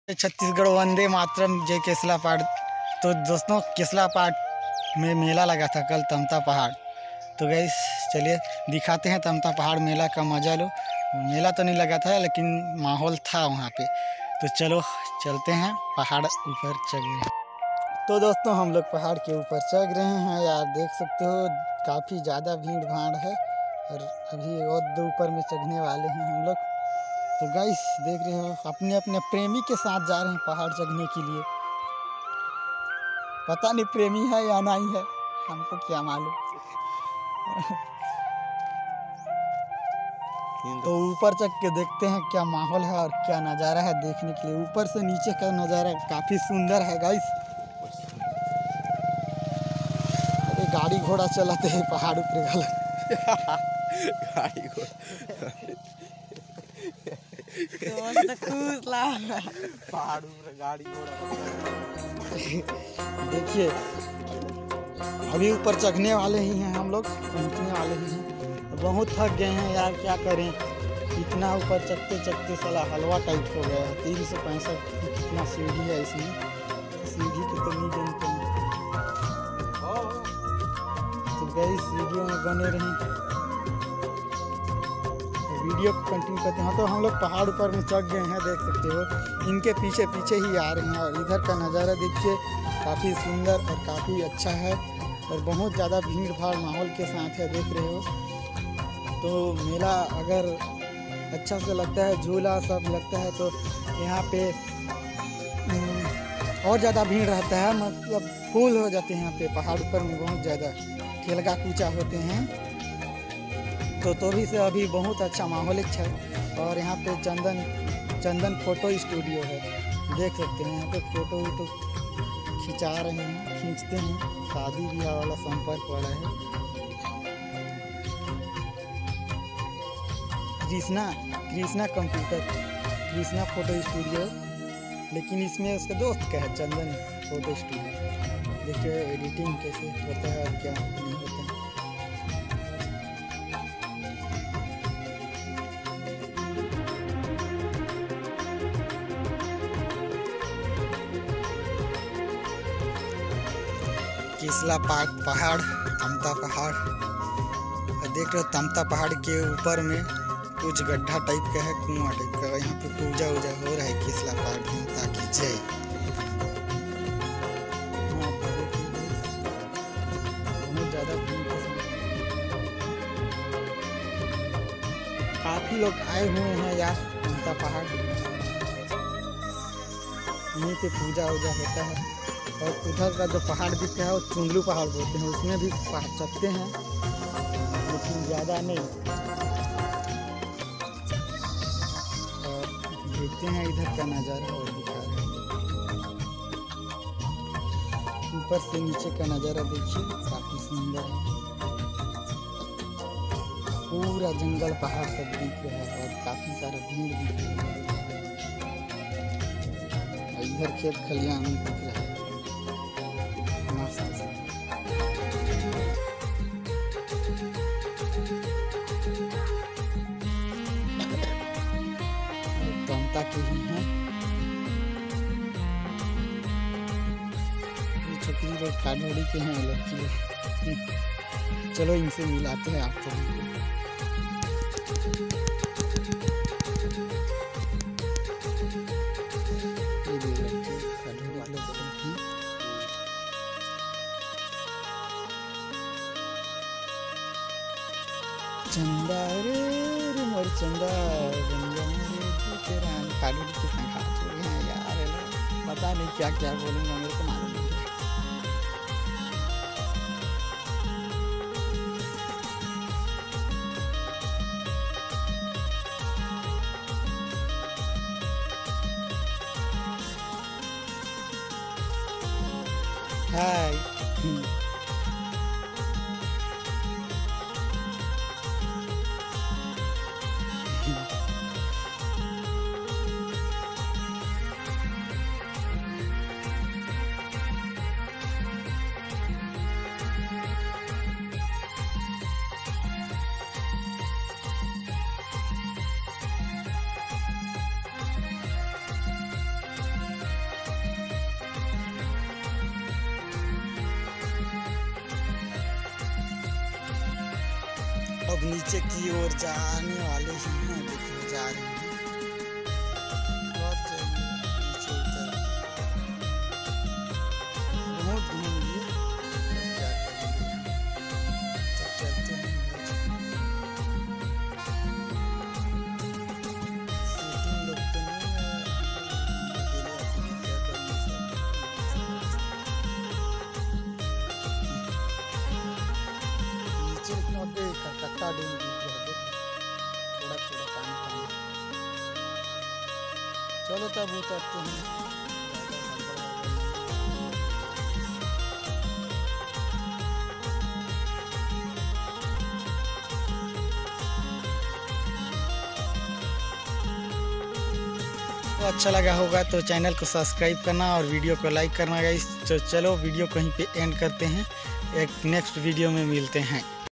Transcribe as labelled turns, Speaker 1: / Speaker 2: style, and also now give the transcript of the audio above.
Speaker 1: छत्तीसगढ़ वंदे मातरम जय केसला पहाड़। तो दोस्तों केसला पहाड़ में मेला लगा था कल तमता पहाड़। तो गैस चलिए दिखाते हैं तमता पहाड़ मेला का मजा लो। मेला तो नहीं लगा था लेकिन माहौल था वहाँ पे। तो चलो चलते हैं पहाड़ ऊपर चढ़ रहे। तो दोस्तों हम लोग पहाड़ के ऊपर चढ़ रहे हैं यार, देख सकते हो काफ़ी ज़्यादा भीड़ भाड़ है और अभी और ऊपर में चढ़ने वाले हैं हम लोग। तो गाइस देख रहे हो अपने अपने प्रेमी के साथ जा रहे हैं पहाड़ चढ़ने के लिए। पता नहीं प्रेमी है या नहीं है, हमको क्या मालूम। तो ऊपर चढ़ के देखते हैं क्या माहौल है और क्या नज़ारा है देखने के लिए। ऊपर से नीचे का नज़ारा काफ़ी सुंदर है गाइस। अरे गाड़ी घोड़ा चलाते हैं पहाड़ ऊपर गलत गाड़ी घोड़ा पहाड़ गाड़ी घोड़ा। देखिए अभी ऊपर चढ़ने वाले ही हैं हम लोग, पहुँचने वाले ही हैं। बहुत थक गए हैं यार, क्या करें। इतना ऊपर चढ़ते चढ़ते साला हलवा टाइट हो गया है। 365 कितना सीढ़ी है इसमें, सीढ़ी की तो नहीं जानते हैं। तो गई वीडियो में बने रहें, वीडियो को कंटिन्यू करते हैं। तो हम लोग पहाड़ ऊपर में चढ़ गए हैं, देख सकते हो इनके पीछे पीछे ही आ रहे हैं। और इधर का नज़ारा देखिए काफ़ी सुंदर और काफ़ी अच्छा है और बहुत ज़्यादा भीड़ भाड़ माहौल के साथ है, देख रहे हो। तो मेला अगर अच्छा से लगता है, झूला सब लगता है, तो यहाँ पे और ज़्यादा भीड़ रहता है, मतलब फूल हो जाते हैं यहाँ पे पहाड़ ऊपर में। बहुत ज़्यादा ठेलगा कूचा होते हैं। तो भी से अभी बहुत अच्छा माहौल है। और यहाँ पे चंदन फोटो स्टूडियो है, देख सकते हैं। यहाँ पे फोटो वोटो खिंचा रहे हैं, खींचते हैं। शादी ब्याह वाला संपर्क वाला है। Krishna computer, Krishna photo studio, लेकिन इसमें उसका दोस्त का है चंदन फोटो स्टूडियो। देखिए एडिटिंग कैसे होता है और क्या नहीं होता है। केसला पहाड़, तमता पहाड़। देख रहे हो तमता पहाड़ के ऊपर में कुछ गड्ढा टाइप का है, कुआं टाइप का। यहाँ पे पूजा वूजा हो रहा है केसला पहाड़ देवता की जय। बहुत ज़्यादा काफ़ी लोग आए हुए हैं यार तमता पहाड़। यहीं पे पूजा वूजा होता है। और उधर का जो पहाड़ दिखता है वो चुंगलू पहाड़ बोलते हैं, उसमें भी चढ़ते हैं लेकिन ज़्यादा नहीं। और देखते हैं इधर का नज़ारा और दिखा रहे हैं। ऊपर से नीचे का नज़ारा देखिए काफ़ी सुंदर है। पूरा जंगल पहाड़ सब दिख रहा है और काफ़ी सारा भीड़ दिख रहा है। इधर खेत खलियान दिख रहा है। तमता के ही हैं छोकरी लोग, कानोड़ी के हैं लड़की। चलो इनसे मिलाते हैं आपको। चंदा रे मोर चंदा कानूनी के संघात हो रहे हैं यार। पता नहीं क्या क्या बोलूँगा, मेरे को मालूम नहीं। हाय अब नीचे की ओर जाने वाले ही हैं, देखिए जा रहे हैं और चलिए नीचे उतर बहुत घूम लिए, क्या करेंगे तो चलते हैं। शूटिंग लोग तो नहीं है, अकेले अकेले क्या करेंगे नीचे इतना कट्टा डूब दिख रहा है, थोड़ा थोड़ा पानी पानी। चलो तब उतरते हैं, ज़्यादा हड़बड़ तो अच्छा लगा होगा तो चैनल को सब्सक्राइब करना और वीडियो को लाइक करना गाइस। तो चलो वीडियो कहीं पे एंड करते हैं, एक नेक्स्ट वीडियो में मिलते हैं।